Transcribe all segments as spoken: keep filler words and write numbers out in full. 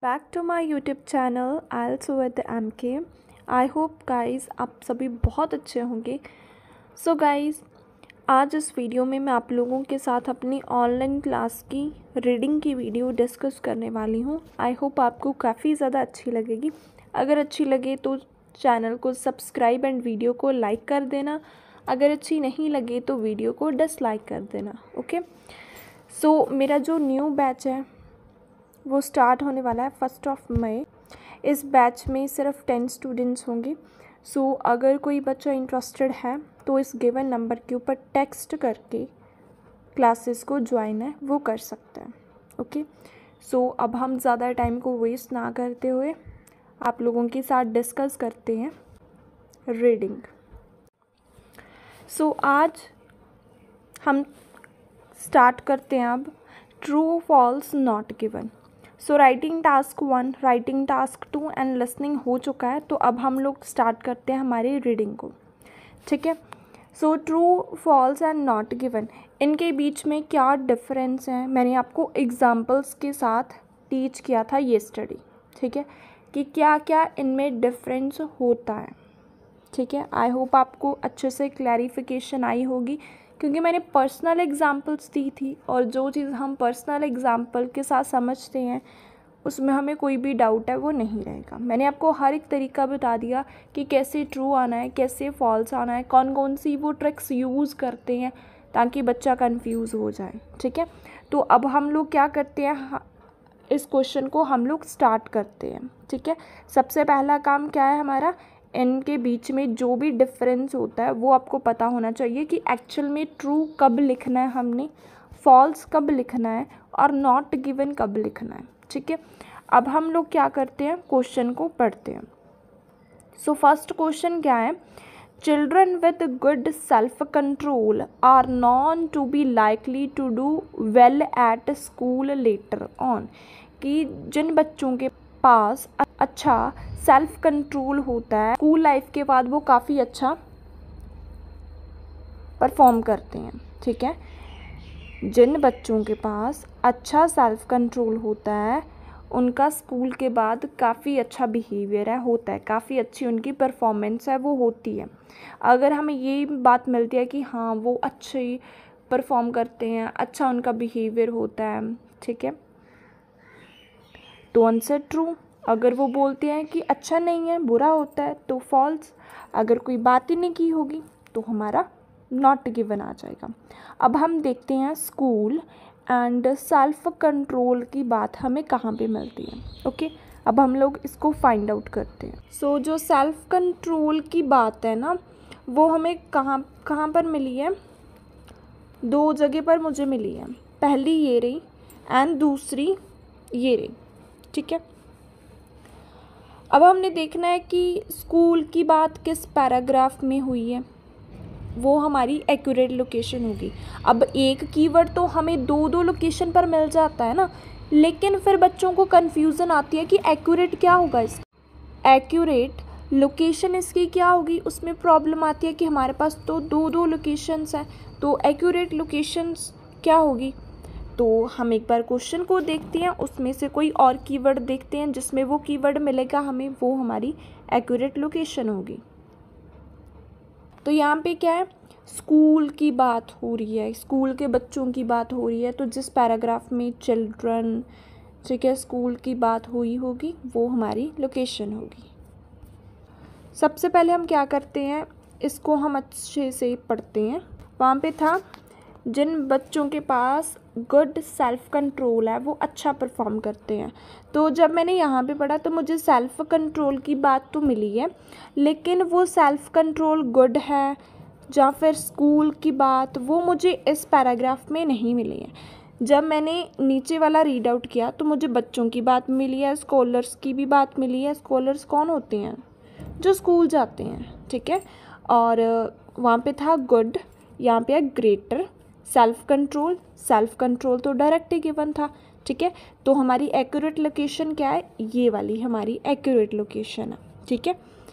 Back to my YouTube channel also with M K. I hope guys आप सभी बहुत अच्छे होंगे। सो गाइज़ आज इस वीडियो में मैं आप लोगों के साथ अपनी ऑनलाइन क्लास की रीडिंग की वीडियो डिस्कस करने वाली हूँ। आई होप आपको काफ़ी ज़्यादा अच्छी लगेगी। अगर अच्छी लगे तो चैनल को सब्सक्राइब एंड वीडियो को लाइक कर देना। अगर अच्छी नहीं लगे तो वीडियो को डिसलाइक कर देना। ओके, सो मेरा जो न्यू बैच है वो स्टार्ट होने वाला है फर्स्ट ऑफ मई। इस बैच में सिर्फ टेन स्टूडेंट्स होंगे। सो so, अगर कोई बच्चा इंटरेस्टेड है तो इस गिवन नंबर के ऊपर टेक्स्ट करके क्लासेस को ज्वाइन है वो कर सकते हैं। ओके, सो अब हम ज़्यादा टाइम को वेस्ट ना करते हुए आप लोगों के साथ डिस्कस करते हैं रीडिंग। सो so, आज हम स्टार्ट करते हैं अब true false not given. So writing task one, writing task two and listening हो चुका है। तो अब हम लोग स्टार्ट करते हैं हमारी रीडिंग को। ठीक है, so true false and not given, इनके बीच में क्या डिफरेंस है मैंने आपको एग्जांपल्स के साथ टीच किया था ये स्टडी। ठीक है, कि क्या क्या इनमें डिफरेंस होता है। ठीक है, आई होप आपको अच्छे से क्लैरिफिकेशन आई होगी क्योंकि मैंने पर्सनल एग्जांपल्स दी थी और जो चीज़ हम पर्सनल एग्जांपल के साथ समझते हैं उसमें हमें कोई भी डाउट है वो नहीं रहेगा। मैंने आपको हर एक तरीका बता दिया कि कैसे ट्रू आना है, कैसे फॉल्स आना है, कौन कौन सी वो ट्रिक्स यूज़ करते हैं ताकि बच्चा कंफ्यूज हो जाए। ठीक है, तो अब हम लोग क्या करते हैं, इस क्वेश्चन को हम लोग स्टार्ट करते हैं। ठीक है, सबसे पहला काम क्या है हमारा, इनके बीच में जो भी डिफरेंस होता है वो आपको पता होना चाहिए कि एक्चुअल में ट्रू कब लिखना है हमने, फॉल्स कब लिखना है और नॉट गिवन कब लिखना है। ठीक है, अब हम लोग क्या करते हैं, क्वेश्चन को पढ़ते हैं। सो फर्स्ट क्वेश्चन क्या है, children with good self control are known to be likely to do well at school later on, कि जिन बच्चों के पास अच्छा सेल्फ कंट्रोल होता है स्कूल लाइफ के बाद वो काफ़ी अच्छा परफॉर्म करते हैं। ठीक है, जिन बच्चों के पास अच्छा सेल्फ कंट्रोल होता है उनका स्कूल के बाद काफ़ी अच्छा बिहेवियर है होता है, काफ़ी अच्छी उनकी परफॉर्मेंस है वो होती है। अगर हमें ये बात मिलती है कि हाँ वो अच्छे परफॉर्म करते हैं, अच्छा उनका बिहेवियर होता है, ठीक है, तो आंसर ट्रू। अगर वो बोलते हैं कि अच्छा नहीं है, बुरा होता है, तो फॉल्स। अगर कोई बात ही नहीं की होगी तो हमारा नॉट गिवन आ जाएगा। अब हम देखते हैं स्कूल एंड सेल्फ कंट्रोल की बात हमें कहाँ पे मिलती है। ओके, अब हम लोग इसको फाइंड आउट करते हैं। सो so, जो सेल्फ कंट्रोल की बात है ना वो हमें कहाँ कहाँ पर मिली है, दो जगह पर मुझे मिली है। पहली ये रही एंड दूसरी ये रही। ठीक है, अब हमने देखना है कि स्कूल की बात किस पैराग्राफ में हुई है, वो हमारी एक्यूरेट लोकेशन होगी। अब एक कीवर्ड तो हमें दो दो लोकेशन पर मिल जाता है ना, लेकिन फिर बच्चों को कन्फ्यूज़न आती है कि एक्यूरेट क्या होगा, इसका एक्यूरेट लोकेशन इसकी क्या होगी। उसमें प्रॉब्लम आती है कि हमारे पास तो दो दो लोकेशंस हैं, तो एक्यूरेट लोकेशंस क्या होगी। तो हम एक बार क्वेश्चन को देखते हैं, उसमें से कोई और कीवर्ड देखते हैं जिसमें वो कीवर्ड मिलेगा हमें, वो हमारी एक्यूरेट लोकेशन होगी। तो यहाँ पे क्या है, स्कूल की बात हो रही है, स्कूल के बच्चों की बात हो रही है, तो जिस पैराग्राफ में चिल्ड्रन, ठीक है, स्कूल की बात हुई होगी वो हमारी लोकेशन होगी। सबसे पहले हम क्या करते हैं, इसको हम अच्छे से पढ़ते हैं। वहाँ पे था जिन बच्चों के पास गुड सेल्फ कंट्रोल है वो अच्छा परफॉर्म करते हैं। तो जब मैंने यहाँ पे पढ़ा तो मुझे सेल्फ कंट्रोल की बात तो मिली है, लेकिन वो सेल्फ कंट्रोल गुड है या फिर स्कूल की बात वो मुझे इस पैराग्राफ में नहीं मिली है। जब मैंने नीचे वाला रीड आउट किया तो मुझे बच्चों की बात मिली है, स्कॉलर्स की भी बात मिली है। स्कॉलर्स कौन होते हैं, जो स्कूल जाते हैं। ठीक है, और वहाँ पे था गुड, यहाँ पे है greater, self control, self control तो डायरेक्ट ही गिवन था। ठीक है, तो हमारी एक्यूरेट लोकेशन क्या है, ये वाली हमारी एक्यूरेट लोकेशन है। ठीक है,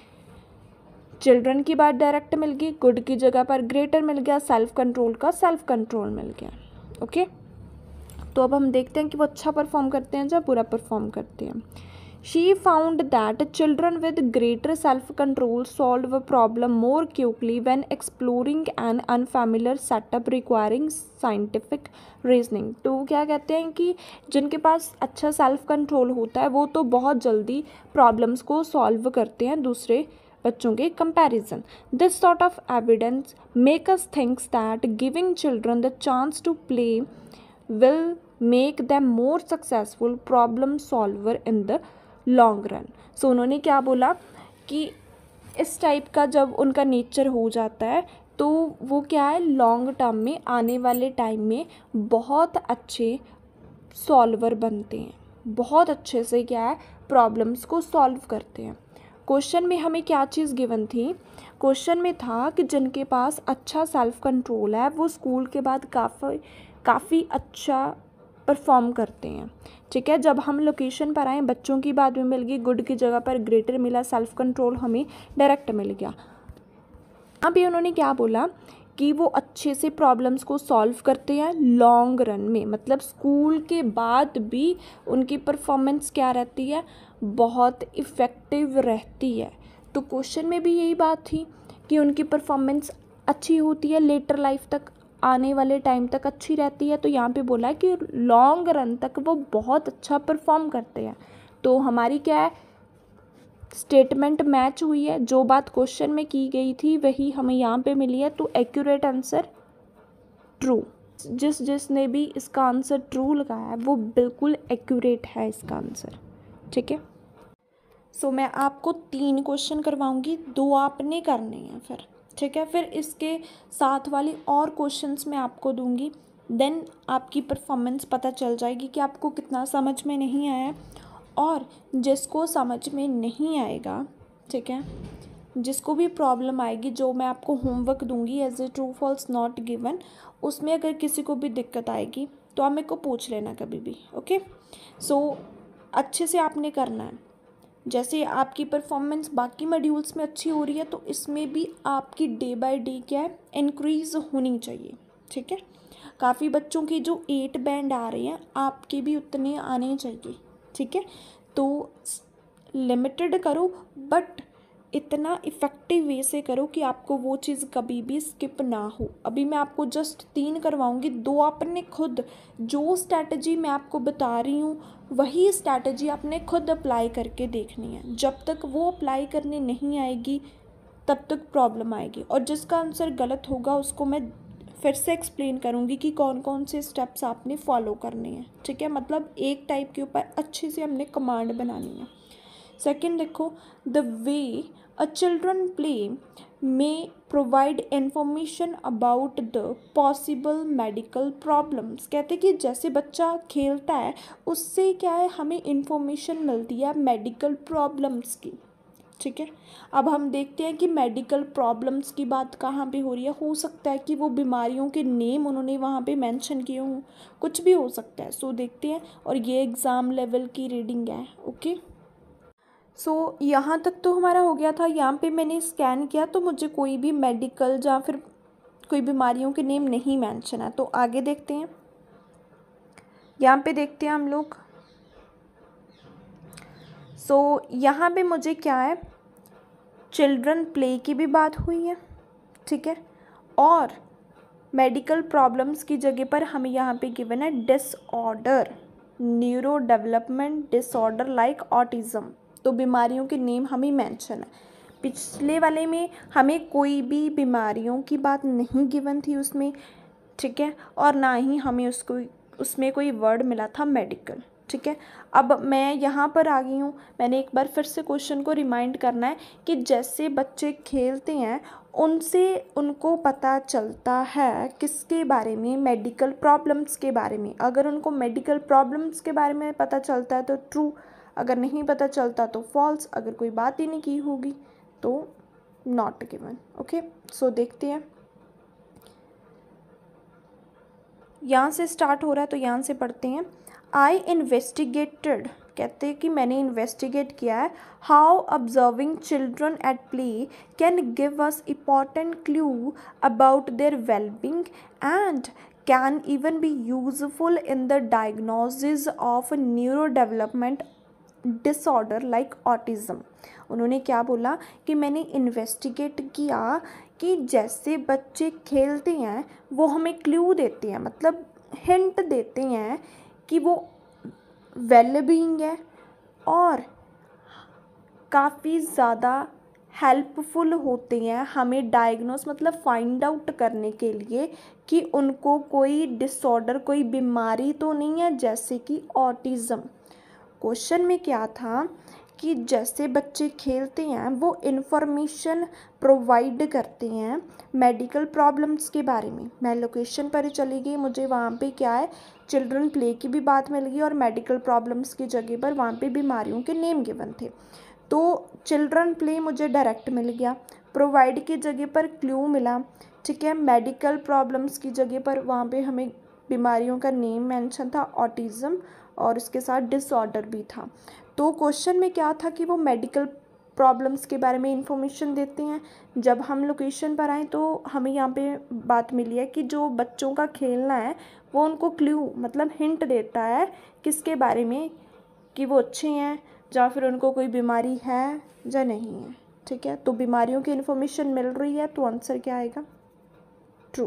चिल्ड्रन की बात डायरेक्ट मिल गई, गुड की जगह पर ग्रेटर मिल गया, सेल्फ कंट्रोल का सेल्फ कंट्रोल मिल गया। ओके, तो अब हम देखते हैं कि वो अच्छा परफॉर्म करते हैं या बुरा परफॉर्म करते हैं। She found that children with greater self-control solve a problem more quickly when exploring an unfamiliar setup requiring scientific reasoning। तो वो क्या कहते हैं कि जिनके पास अच्छा सेल्फ कंट्रोल होता है वो तो बहुत जल्दी प्रॉब्लम्स को सॉल्व करते हैं दूसरे बच्चों के comparison. This sort of evidence make us thinks that giving children the chance to play will make them more successful problem solver in the long run. So उन्होंने क्या बोला कि इस टाइप का जब उनका नेचर हो जाता है तो वो क्या है, लॉन्ग टर्म में आने वाले टाइम में बहुत अच्छे सॉल्वर बनते हैं, बहुत अच्छे से क्या है प्रॉब्लम्स को सॉल्व करते हैं। क्वेश्चन में हमें क्या चीज़ गिवन थी, क्वेश्चन में था कि जिनके पास अच्छा सेल्फ कंट्रोल है वो स्कूल के बाद काफ़ी काफ़ी अच्छा परफॉर्म करते हैं। ठीक है, जब हम लोकेशन पर आए बच्चों की बात में मिल गई, गुड की जगह पर ग्रेटर मिला, सेल्फ कंट्रोल हमें डायरेक्ट मिल गया। अभी उन्होंने क्या बोला कि वो अच्छे से प्रॉब्लम्स को सॉल्व करते हैं लॉन्ग रन में, मतलब स्कूल के बाद भी उनकी परफॉर्मेंस क्या रहती है, बहुत इफ़ेक्टिव रहती है। तो क्वेश्चन में भी यही बात थी कि उनकी परफॉर्मेंस अच्छी होती है, लेटर लाइफ तक आने वाले टाइम तक अच्छी रहती है। तो यहाँ पे बोला है कि लॉन्ग रन तक वो बहुत अच्छा परफॉर्म करते हैं। तो हमारी क्या है, स्टेटमेंट मैच हुई है, जो बात क्वेश्चन में की गई थी वही हमें यहाँ पे मिली है। तो एक्यूरेट आंसर ट्रू, जिस जिसने भी इसका आंसर ट्रू लगाया है वो बिल्कुल एक्यूरेट है इसका आंसर। ठीक है, सो मैं आपको तीन क्वेश्चन करवाऊंगी, दो आपने करने हैं फिर। ठीक है, फिर इसके साथ वाली और क्वेश्चंस मैं आपको दूंगी, देन आपकी परफॉर्मेंस पता चल जाएगी कि आपको कितना समझ में नहीं आया। और जिसको समझ में नहीं आएगा, ठीक है, जिसको भी प्रॉब्लम आएगी, जो मैं आपको होमवर्क दूंगी as a true false not given, उसमें अगर किसी को भी दिक्कत आएगी तो आप मेरे को पूछ लेना कभी भी। ओके, सो अच्छे से आपने करना है। जैसे आपकी परफॉर्मेंस बाकी मॉड्यूल्स में अच्छी हो रही है तो इसमें भी आपकी डे बाय डे क्या है, इंक्रीज़ होनी चाहिए। ठीक है, काफ़ी बच्चों के जो एट बैंड आ रहे हैं आपके भी उतने आने चाहिए। ठीक है, तो लिमिटेड करो बट इतना इफ़ेक्टिव वे से करो कि आपको वो चीज़ कभी भी स्किप ना हो। अभी मैं आपको जस्ट तीन करवाऊंगी, दो आपने खुद, जो स्ट्रैटेजी मैं आपको बता रही हूँ वही स्ट्रैटेजी आपने खुद अप्लाई करके देखनी है। जब तक वो अप्लाई करने नहीं आएगी तब तक प्रॉब्लम आएगी, और जिसका आंसर गलत होगा उसको मैं फिर से एक्सप्लेन करूँगी कि कौन कौन से स्टेप्स आपने फॉलो करने हैं। ठीक है, मतलब एक टाइप के ऊपर अच्छे से हमने कमांड बनानी है। सेकेंड देखो, the way a children play में provide information about the possible medical problems. कहते हैं कि जैसे बच्चा खेलता है उससे क्या है, हमें इंफॉर्मेशन मिलती है मेडिकल प्रॉब्लम्स की। ठीक है, अब हम देखते हैं कि मेडिकल प्रॉब्लम्स की बात कहाँ पे हो रही है। हो सकता है कि वो बीमारियों के नेम उन्होंने वहाँ पे मेंशन किए हों, कुछ भी हो सकता है। सो देखते हैं, और ये एग्ज़ाम लेवल की रीडिंग है। ओके, सो so, यहाँ तक तो हमारा हो गया था। यहाँ पे मैंने स्कैन किया तो मुझे कोई भी मेडिकल या फिर कोई बीमारियों के नेम नहीं मेंशन है। तो आगे देखते हैं, यहाँ पे देखते हैं हम लोग। सो so, यहाँ पे मुझे क्या है, चिल्ड्रन प्ले की भी बात हुई है। ठीक है, और मेडिकल प्रॉब्लम्स की जगह पर हमें यहाँ पे गिवन है disorder, neuro development disorder like autism. तो बीमारियों के नेम हमें मेंशन है। पिछले वाले में हमें कोई भी बीमारियों की बात नहीं गिवन थी उसमें। ठीक है, और ना ही हमें उसको उसमें कोई वर्ड मिला था मेडिकल। ठीक है, अब मैं यहाँ पर आ गई हूँ, मैंने एक बार फिर से क्वेश्चन को रिमाइंड करना है कि जैसे बच्चे खेलते हैं उनसे उनको पता चलता है किसके बारे में, मेडिकल प्रॉब्लम्स के बारे में। अगर उनको मेडिकल प्रॉब्लम्स के बारे में पता चलता है तो ट्रू, अगर नहीं पता चलता तो फॉल्स, अगर कोई बात ही नहीं की होगी तो नॉट गिवन। ओके, सो देखते हैं, यहाँ से स्टार्ट हो रहा है तो यहाँ से पढ़ते हैं। आई इन्वेस्टिगेटेड, कहते हैं कि मैंने इन्वेस्टिगेट किया है, how observing children at play can give us important clue about their wellbeing and can even be useful in the diagnosis of neuro development disorder like autism. उन्होंने क्या बोला कि मैंने इन्वेस्टिगेट किया कि जैसे बच्चे खेलते हैं वो हमें क्लू देते हैं, मतलब हिंट देते हैं कि वो वेल बीइंग है और काफ़ी ज़्यादा हेल्पफुल होते हैं हमें डायग्नोस मतलब फाइंड आउट करने के लिए कि उनको कोई डिसऑर्डर, कोई बीमारी तो नहीं है जैसे कि ऑटिज़म। क्वेश्चन में क्या था कि जैसे बच्चे खेलते हैं वो इन्फॉर्मेशन प्रोवाइड करते हैं मेडिकल प्रॉब्लम्स के बारे में। मैं लोकेशन पर चली गई, मुझे वहाँ पे क्या है चिल्ड्रन प्ले की भी बात मिल गई और मेडिकल प्रॉब्लम्स की जगह पर वहाँ पे बीमारियों के नेम गिवन थे। तो चिल्ड्रन प्ले मुझे डायरेक्ट मिल गया, प्रोवाइड की जगह पर क्लू मिला, ठीक है। मेडिकल प्रॉब्लम्स की जगह पर वहाँ पे हमें बीमारियों का नेम मेंशन था ऑटिज़म और उसके साथ डिसऑर्डर भी था। तो क्वेश्चन में क्या था कि वो मेडिकल प्रॉब्लम्स के बारे में इंफॉर्मेशन देते हैं। जब हम लोकेशन पर आए तो हमें यहाँ पे बात मिली है कि जो बच्चों का खेलना है वो उनको क्लू मतलब हिंट देता है किसके बारे में, कि वो अच्छे हैं या फिर उनको कोई बीमारी है या नहीं है, ठीक है। तो बीमारियों की इन्फॉर्मेशन मिल रही है तो आंसर क्या आएगा, ट्रू।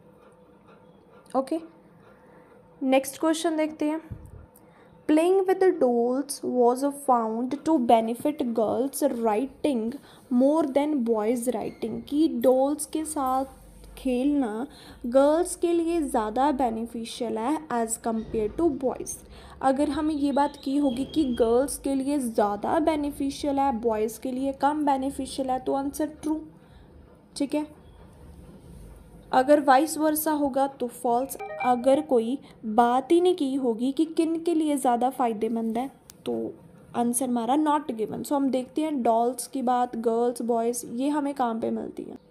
ओके, नेक्स्ट क्वेश्चन देखते हैं। Playing with the dolls was found to benefit girls writing more than boys writing। कि डॉल्स के साथ खेलना गर्ल्स के लिए ज़्यादा बेनिफिशियल है एज़ कम्पेयर टू बॉयज़। अगर हमें ये बात की होगी कि गर्ल्स के लिए ज़्यादा बेनिफिशियल है, बॉयज़ के लिए कम बेनिफिशियल है, तो आंसर ट्रू, ठीक है। अगर वाइस वर्सा होगा तो फॉल्स। अगर कोई बात ही नहीं की होगी कि किन के लिए ज़्यादा फ़ायदेमंद है तो आंसर हमारा नॉट गिवन। सो हम देखते हैं डॉल्स की बात, गर्ल्स बॉयज़ ये हमें कहाँ पे मिलती है।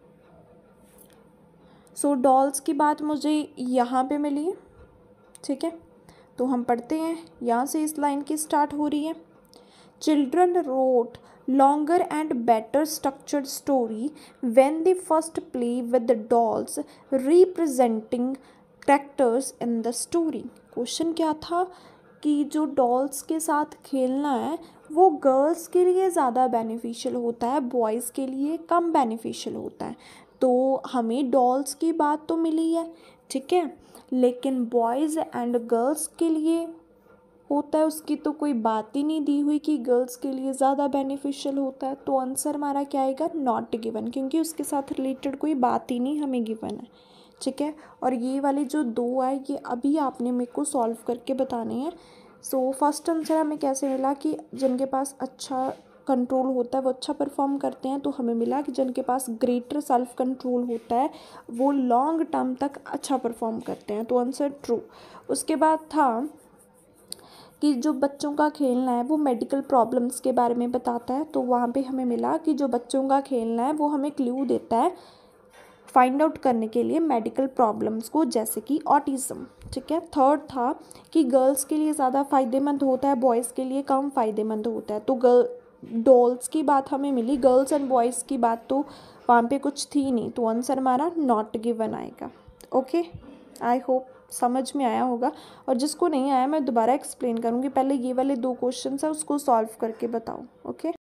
सो so, डॉल्स की बात मुझे यहाँ पे मिली है, ठीक है। तो हम पढ़ते हैं, यहाँ से इस लाइन की स्टार्ट हो रही है। Children wrote longer and better structured story when they first play with the dolls representing characters in the story। Question क्या था कि जो डॉल्स के साथ खेलना है वो गर्ल्स के लिए ज़्यादा बेनिफिशियल होता है, बॉयज़ के लिए कम बेनिफिशियल होता है। तो हमें डॉल्स की बात तो मिली है, ठीक है, लेकिन बॉयज़ एंड गर्ल्स के लिए होता है उसकी तो कोई बात ही नहीं दी हुई कि गर्ल्स के लिए ज़्यादा बेनिफिशियल होता है। तो आंसर हमारा क्या आएगा, नॉट गिवन, क्योंकि उसके साथ रिलेटेड कोई बात ही नहीं हमें गिवन है, ठीक है। और ये वाले जो दो आए ये अभी आपने मेरे को सॉल्व करके बताने हैं। सो फर्स्ट आंसर हमें कैसे मिला कि जिनके पास अच्छा कंट्रोल होता है वो अच्छा परफॉर्म करते हैं, तो हमें मिला कि जिनके पास ग्रेटर सेल्फ कंट्रोल होता है वो लॉन्ग टर्म तक अच्छा परफॉर्म करते हैं, तो आंसर ट्रू। उसके बाद था कि जो बच्चों का खेलना है वो मेडिकल प्रॉब्लम्स के बारे में बताता है, तो वहाँ पे हमें मिला कि जो बच्चों का खेलना है वो हमें क्लू देता है फाइंड आउट करने के लिए मेडिकल प्रॉब्लम्स को, जैसे कि ऑटिज़म, ठीक है। थर्ड था कि गर्ल्स के लिए ज़्यादा फ़ायदेमंद होता है, बॉयज़ के लिए कम फ़ायदेमंद होता है। तो गर्ल डॉल्स की बात हमें मिली, गर्ल्स एंड बॉयज़ की बात तो वहाँ पे कुछ थी नहीं, तो आंसर हमारा नॉट गिवन आएगा। ओके, आई होप समझ में आया होगा। और जिसको नहीं आया मैं दोबारा एक्सप्लेन करूँगी, पहले ये वाले दो क्वेश्चन है उसको सॉल्व करके बताओ। ओके।